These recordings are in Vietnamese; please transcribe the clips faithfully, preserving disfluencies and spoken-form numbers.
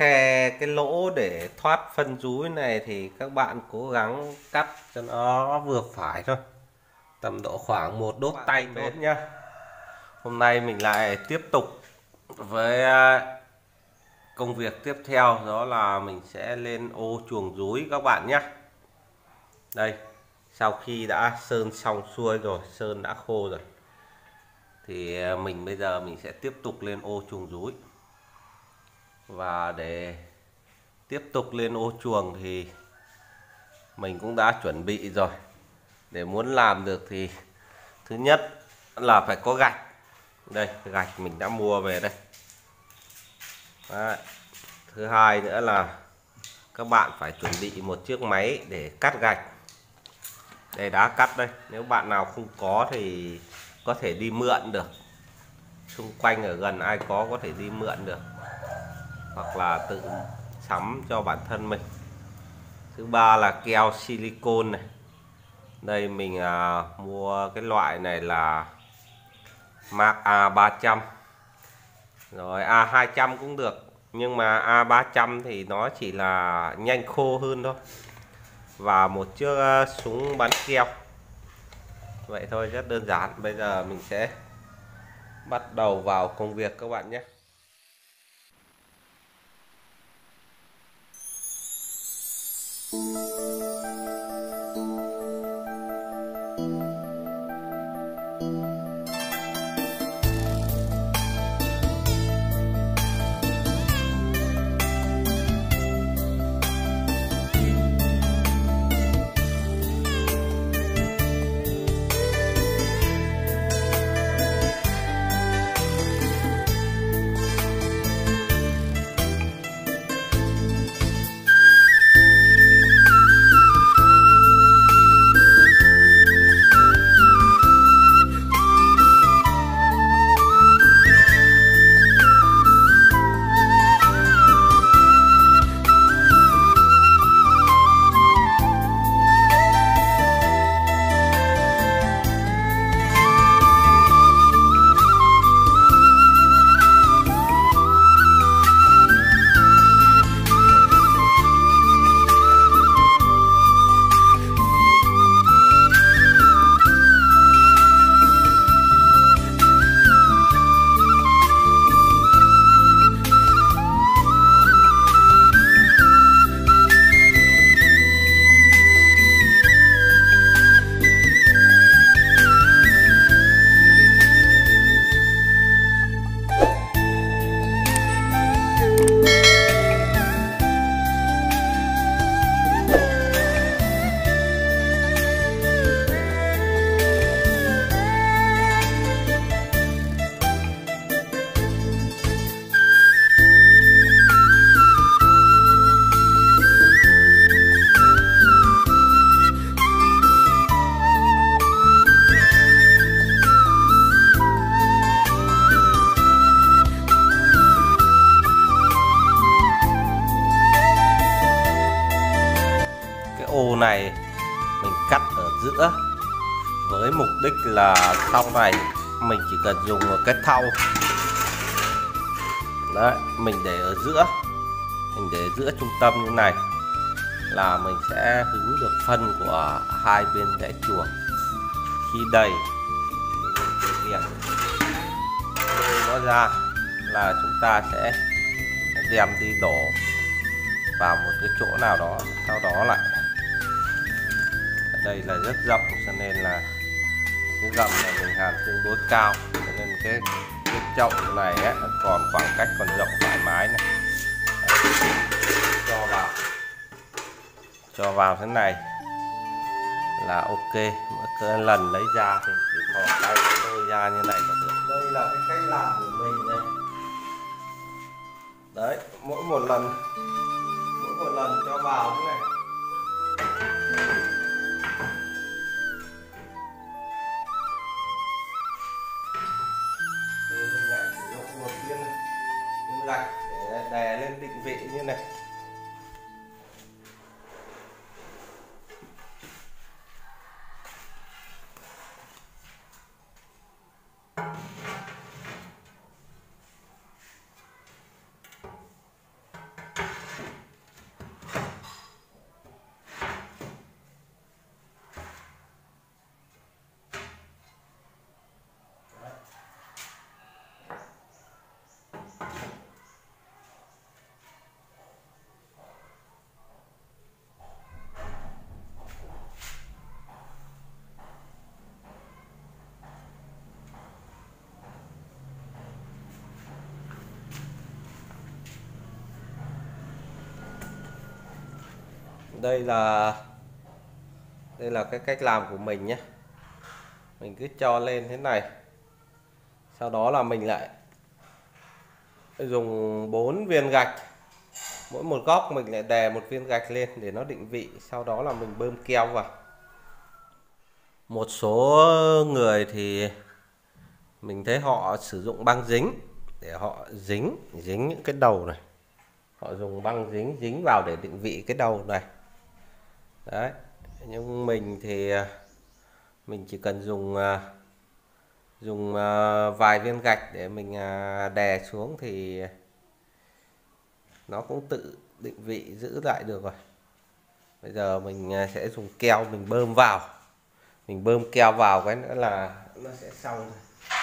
khe, cái lỗ để thoát phân rúi này thì các bạn cố gắng cắt cho nó vừa phải thôi, tầm độ khoảng một đốt tay thôi nhá. Hôm nay mình lại tiếp tục với công việc tiếp theo, đó là mình sẽ lên ô chuồng rúi các bạn nhé. Đây, sau khi đã sơn xong xuôi rồi, sơn đã khô rồi, thì mình bây giờ mình sẽ tiếp tục lên ô chuồng rúi. Và để tiếp tục lên ô chuồng thì mình cũng đã chuẩn bị rồi. Để muốn làm được thì thứ nhất là phải có gạch. Đây, gạch mình đã mua về đây. Đấy. Thứ hai nữa là các bạn phải chuẩn bị một chiếc máy để cắt gạch. Đây, đá cắt đây. Nếu bạn nào không có thì có thể đi mượn được. Xung quanh ở gần ai có có thể đi mượn được, hoặc là tự sắm cho bản thân mình. Thứ ba là keo silicon này. Đây mình à, mua cái loại này là Mark A ba trăm. Rồi A hai trăm cũng được, nhưng mà A ba trăm thì nó chỉ là nhanh khô hơn thôi. Và một chiếc súng bắn keo. Vậy thôi, rất đơn giản. Bây giờ mình sẽ bắt đầu vào công việc các bạn nhé. Ô này mình cắt ở giữa với mục đích là sau này mình chỉ cần dùng một cái thau đấy, mình để ở giữa, mình để giữa trung tâm như này là mình sẽ hứng được phân của hai bên dãy chuồng. Khi đầy thì mình lôi nó ra là chúng ta sẽ đem đi đổ vào một cái chỗ nào đó, sau đó lại đây là rất rộng, cho nên là cái gầm này mình hàn tương đối cao, cho nên cái cái chậu này ấy, nó còn khoảng cách còn rộng thoải mái này. Đấy, cho vào cho vào thế này là ok. Mỗi lần lấy ra thì chỉ thò tay lôi ra như này là được. Đây là cái cách làm của mình đây. Đấy, mỗi một lần mỗi một lần cho vào thế này. Gạch để đè lên định vị như này. Đây là đây là cái cách làm của mình nhé. Mình cứ cho lên thế này, sau đó là mình lại dùng bốn viên gạch, mỗi một góc mình lại đè một viên gạch lên để nó định vị, sau đó là mình bơm keo vào. Một số người thì mình thấy họ sử dụng băng dính để họ dính dính những cái đầu này, họ dùng băng dính dính vào để định vị cái đầu này đấy. Nhưng mình thì mình chỉ cần dùng dùng vài viên gạch để mình đè xuống thì nó cũng tự định vị giữ lại được rồi. Bây giờ mình sẽ dùng keo mình bơm vào, mình bơm keo vào cái nữa là nó sẽ xong.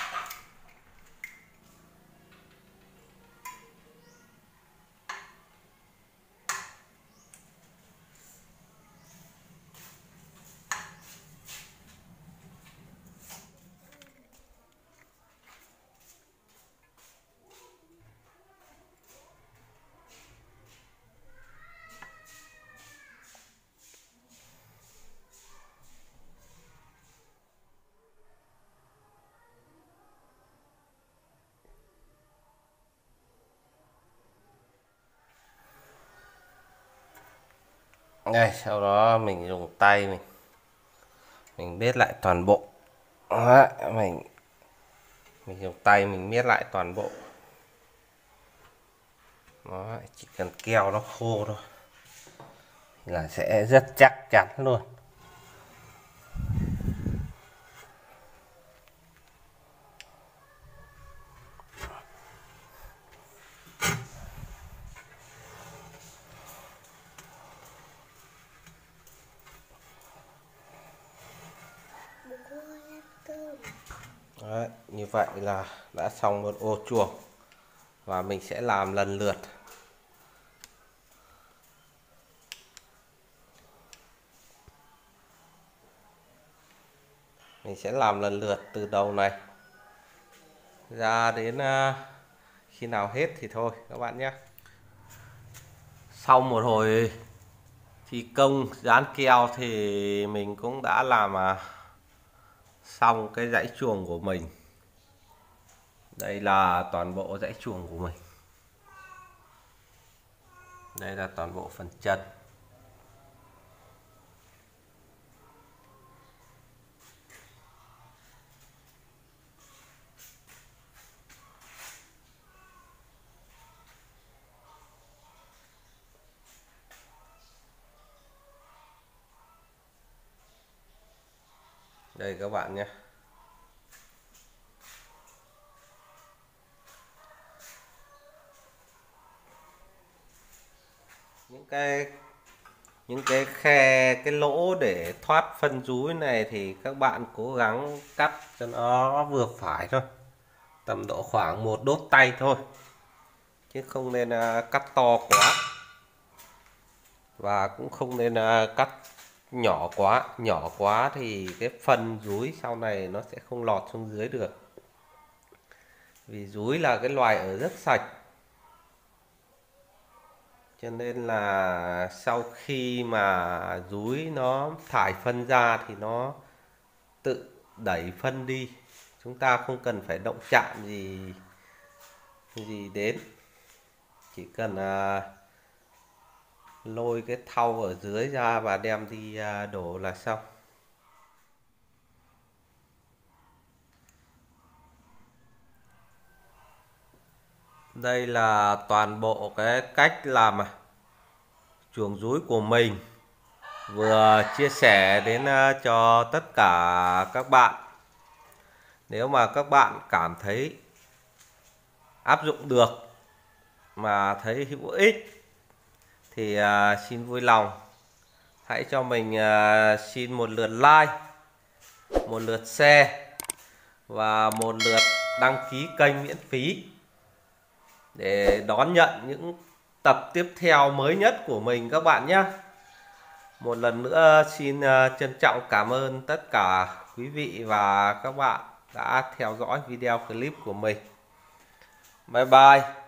Đây, sau đó mình dùng tay mình mình biết lại toàn bộ. Đó, mình mình dùng tay mình miết lại toàn bộ. Đó, chỉ cần keo nó khô thôi là sẽ rất chắc chắn luôn. Đấy, như vậy là đã xong một ô chuồng và mình sẽ làm lần lượt. Mình sẽ làm lần lượt từ đầu này ra đến khi nào hết thì thôi các bạn nhé. Sau một hồi thi công dán keo thì mình cũng đã làm xong cái dãy chuồng của mình. Đây là toàn bộ dãy chuồng của mình. Đây là toàn bộ phần chân. Đây các bạn nhé. Những cái những cái khe, cái lỗ để thoát phân dúi này thì các bạn cố gắng cắt cho nó vừa phải thôi, tầm độ khoảng một đốt tay thôi, chứ không nên cắt to quá và cũng không nên cắt nhỏ quá. Nhỏ quá thì cái phân dúi sau này nó sẽ không lọt xuống dưới được, vì dúi là cái loài ở rất sạch, cho nên là sau khi mà dúi nó thải phân ra thì nó tự đẩy phân đi, chúng ta không cần phải động chạm gì gì đến, chỉ cần à, lôi cái thau ở dưới ra và đem đi à, đổ là xong. Đây là toàn bộ cái cách làm chuồng dúi của mình, vừa chia sẻ đến cho tất cả các bạn. Nếu mà các bạn cảm thấy áp dụng được mà thấy hữu ích thì xin vui lòng hãy cho mình xin một lượt like, một lượt share và một lượt đăng ký kênh miễn phí để đón nhận những tập tiếp theo mới nhất của mình các bạn nhé. Một lần nữa xin trân trọng cảm ơn tất cả quý vị và các bạn đã theo dõi video clip của mình. Bye bye.